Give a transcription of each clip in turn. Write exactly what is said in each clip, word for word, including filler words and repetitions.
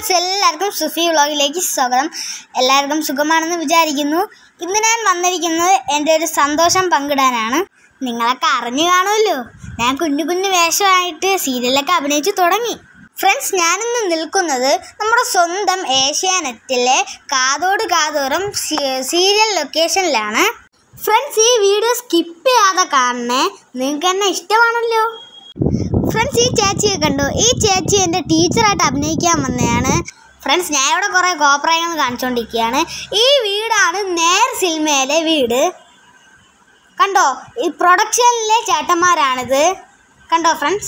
Friends, എല്ലാവർക്കും സുഫി വ്ളോഗിലേക്ക് സ്വാഗതം. എല്ലാവർക്കും സുഖമാണെന്ന് വിചാരിക്കുന്നു. ഇന്ന് ഞാൻ വന്നിരിക്കുന്നത് എൻ്റെ ഒരു സന്തോഷം പങ്കിടാനാണ്. നിങ്ങളൊക്കെ അറിഞ്ഞു കാണുമല്ലോ, ഞാൻ കുഞ്ഞു കുഞ്ഞു വേഷമായിട്ട് സീരിയലൊക്കെ അഭിനയിച്ചു തുടങ്ങി. ഫ്രണ്ട്സ്, ഞാനിന്ന് നിൽക്കുന്നത് നമ്മുടെ സ്വന്തം ഏഷ്യാനെറ്റിലെ കാതോട് കാതോരം സീരിയൽ ലൊക്കേഷനിലാണ്. ഫ്രണ്ട്സ്, ഈ വീഡിയോ സ്കിപ്പ് ചെയ്യാതെ കാണണേ, നിങ്ങൾക്ക് എന്നെ ഇഷ്ടമാണല്ലോ. ഫ്രണ്ട്സ്, ഈ ചേച്ചിയെ കണ്ടു. ഈ ചേച്ചി എൻ്റെ ടീച്ചറായിട്ട് അഭിനയിക്കാൻ വന്നതാണ്. ഫ്രണ്ട്സ്, ഞാൻ ഇവിടെ കുറേ കോപ്രായങ്ങൾ കാണിച്ചുകൊണ്ടിരിക്കുകയാണ്. ഈ വീടാണ് നേർ സിനിമയിലെ വീട്. കണ്ടോ, ഈ പ്രൊഡക്ഷനിലെ ചേട്ടന്മാരാണിത്. കണ്ടോ ഫ്രണ്ട്സ്,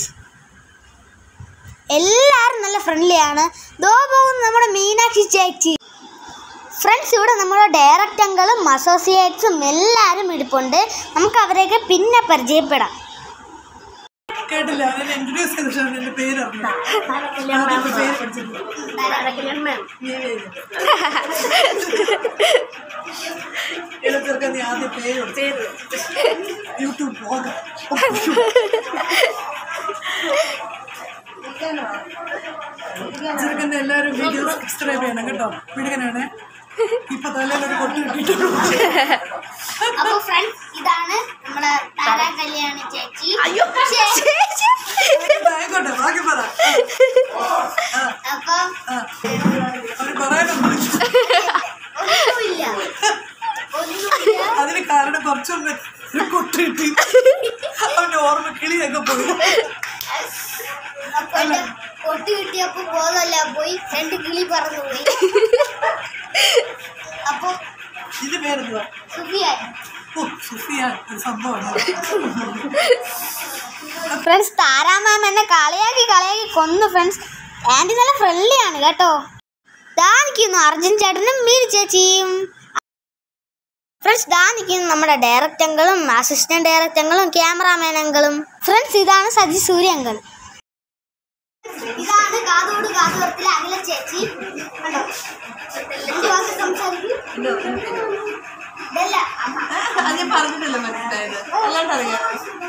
എല്ലാവരും നല്ല ഫ്രണ്ട്ലിയാണ്. ദോ പോകുന്നു നമ്മുടെ മീനാക്ഷി ചേച്ചി. ഫ്രണ്ട്സ്, ഇവിടെ നമ്മുടെ ഡയറക്ടറുകളും അസോസിയേറ്റ്സും എല്ലാവരും ഇരിപ്പുണ്ട്. നമുക്ക് അവരെയൊക്കെ പിന്നെ പരിചയപ്പെടാം. കേട്ടില്ല, അതിന് ഇൻട്രൊഡ്യൂസ് ചെയ്തിട്ടാണ് എൻ്റെ പേര് അറിഞ്ഞത്. ഇടത്തിറക്കാൻ നീ ആദ്യം പേര് യൂട്യൂബ് പോകാം. ചെറുക്കൻ്റെ എല്ലാവരും വീഡിയോസ് സബ്സ്ക്രൈബ് ചെയ്യണം കേട്ടോ. പിടിക്കനാണ് ഇപ്പൊ തലയിലൊരു കൊട്ട് കിട്ടിയിട്ടുണ്ട്. അപ്പോൾ ഫ്രണ്ട്സ്, ഇതാണ് നമ്മുടെ താരാ കല്യാണി ചേച്ചി. ആയിക്കോട്ടെ, ബാക്കി പറ. അപ്പൊ അവര് പറയാനൊന്നും ഒന്നുമില്ല ഒന്നുമില്ല അതിന് കാരണം കുറച്ചൊന്ന് കൊട്ട് കിട്ടി, അവന്റെ ഓർമ്മ കിളിയൊക്കെ പോയി. അപ്പൊ എന്റെ കൊട്ട് കിട്ടിയപ്പോ ബോധമല്ല പോയി, രണ്ട് കിളി പറന്നു പോയി. അപ്പൊ ഇത് പേരെന്തുവാ? സുഫിയാൻ. ഓ, സുഫിയാൻ സംഭവമാണ്. ഫ്രണ്ട്സ്, താരാ മാം എന്നെ കളിയാക്കി കളിയാക്കി കൊന്നു. ഫ്രണ്ട്സ്, ആൻറ്റി നല്ല ഫ്രണ്ട്ലി ആണ് കേട്ടോ. ദാ നിൽക്കുന്നു അർജുൻ ചേട്ടനും മീരി ചേച്ചിയും. ഫ്രണ്ട്സ്, ദാ നിൽക്കുന്നു നമ്മുടെ ഡയറക്ടറുകളും അസിസ്റ്റന്റ് ഡയറക്ടറുകളും ക്യാമറാമാനങ്ങളും. ഫ്രണ്ട്സ്, ഇതാണ് സജി സൂര്യങ്കൾ. ഇതാണ് കാതോട് കാതോരത്തിലെ അഖില ചേച്ചി. കണ്ടോ, സംസാരിക്കും. പറഞ്ഞിട്ടില്ല, മനസ്സിലായത് അല്ലാണ്ട് അറിയാം.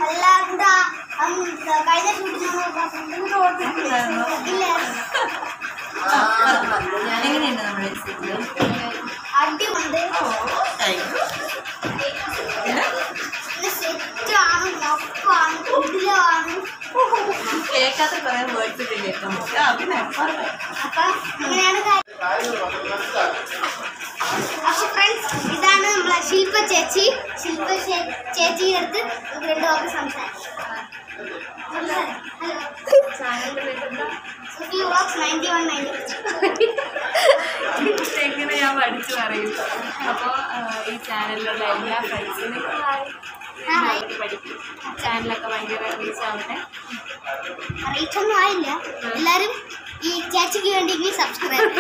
എങ്ങനെയുണ്ട് നമ്മുടെ അടിയുണ്ട്, സെറ്റാണ്, നപ്പാണ്, കുടിലാണ്. കേൾക്കാത്ത കുറെ വേർഡ്സ് കേൾക്കാൻ പറ്റും. അപ്പൊ അങ്ങനെയാണ് കാര്യം. അപ്പൊ ഫ്രണ്ട്സ്, ഇതാണ് നമ്മളെ ശില്പ ചേച്ചി. ശില്പ ചേച്ചിയുടെ അടുത്ത് രണ്ടു വാക്ക് സംസാരിക്കും. എങ്ങനെ ഞാൻ പഠിച്ചു പറയും. അപ്പോൾ ഈ ചാനലിലുള്ള എല്ലാ ഫ്രണ്ട്സിനും പഠിക്കും. ചാനലൊക്കെ ഭയങ്കര റീച്ച് ആവട്ടെ. റീച്ചൊന്നും ആയില്ല, എല്ലാരും ഈ ചേച്ചിക്ക് വേണ്ടി സബ്സ്ക്രൈബ്.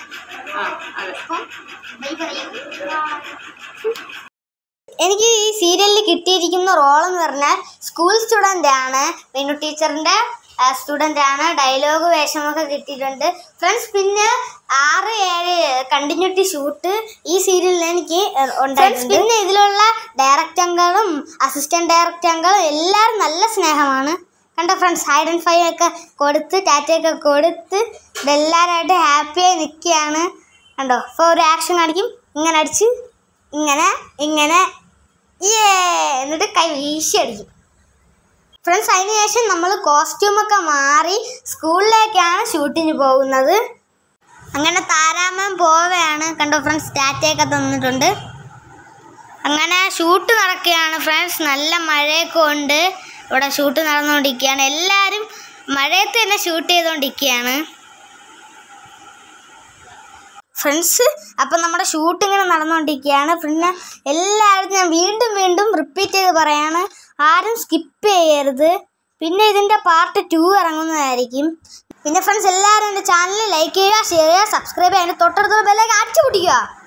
എനിക്ക് ഈ സീരിയലിൽ കിട്ടിയിരിക്കുന്ന റോളെന്ന് പറഞ്ഞാൽ സ്കൂൾ സ്റ്റുഡൻ്റ് ആണ്. മീനു ടീച്ചറിൻ്റെ സ്റ്റുഡൻ്റ് ആണ്. ഡയലോഗ് വേഷമൊക്കെ കിട്ടിയിട്ടുണ്ട് ഫ്രണ്ട്സ്. പിന്നെ ആറ് ഏഴ് കണ്ടിന്യൂറ്റി ഷൂട്ട് ഈ സീരിയലിൽ എനിക്ക് ഉണ്ടായിട്ടുണ്ട്. പിന്നെ ഇതിലുള്ള ഡയറക്ടറുകളും അസിസ്റ്റന്റ് ഡയറക്ടറുകളും എല്ലാവരും നല്ല സ്നേഹമാണ്. കണ്ടോ ഫ്രണ്ട്സ്, ഹൈഡ് ആൻഡ് ഫൈവ് ഒക്കെ കൊടുത്ത് ടാറ്റയൊക്കെ കൊടുത്ത് എല്ലാവരുമായിട്ട് ഹാപ്പിയായി നിൽക്കുകയാണ്. കണ്ടോ, ഇപ്പോൾ ഒരു ആക്ഷൻ കാണിക്കും, ഇങ്ങനെ അടിച്ച് ഇങ്ങനെ ഇങ്ങനെ ഏ എന്നിട്ട് കൈ വീശി അടിക്കും. ഫ്രണ്ട്സ്, അതിന് ശേഷം നമ്മൾ കോസ്റ്റ്യൂമൊക്കെ മാറി സ്കൂളിലേക്കാണ് ഷൂട്ടിന് പോകുന്നത്. അങ്ങനെ താരാമൻ പോവുകയാണ്. കണ്ടോ ഫ്രണ്ട്സ്, ടാറ്റയൊക്കെ തന്നിട്ടുണ്ട്. അങ്ങനെ ഷൂട്ട് നടക്കുകയാണ് ഫ്രണ്ട്സ്. നല്ല മഴയൊക്കെ ഉണ്ട്, ഇവിടെ ഷൂട്ട് നടന്നുകൊണ്ടിരിക്കുകയാണ്. എല്ലാവരും മഴയത്ത് തന്നെ ഷൂട്ട് ചെയ്തുകൊണ്ടിരിക്കുകയാണ് ഫ്രണ്ട്സ്. അപ്പം നമ്മുടെ ഷൂട്ട് ഇങ്ങനെ നടന്നുകൊണ്ടിരിക്കുകയാണ്. പിന്നെ എല്ലാവരും ഞാൻ വീണ്ടും വീണ്ടും റിപ്പീറ്റ് ചെയ്ത് പറയാണ്, ആരും സ്കിപ്പ് ചെയ്യരുത്. പിന്നെ ഇതിൻ്റെ പാർട്ട് ടു ഇറങ്ങുന്നതായിരിക്കും. പിന്നെ ഫ്രണ്ട്സ്, എല്ലാവരും എൻ്റെ ചാനൽ ലൈക്ക് ചെയ്യുക, ഷെയർ ചെയ്യുക, സബ്സ്ക്രൈബ് ചെയ്യുക, അതിൻ്റെ തൊട്ടടുത്തുള്ള ബെല്ലൈക്കൺ അടിച്ചു പൊട്ടിക്കുക.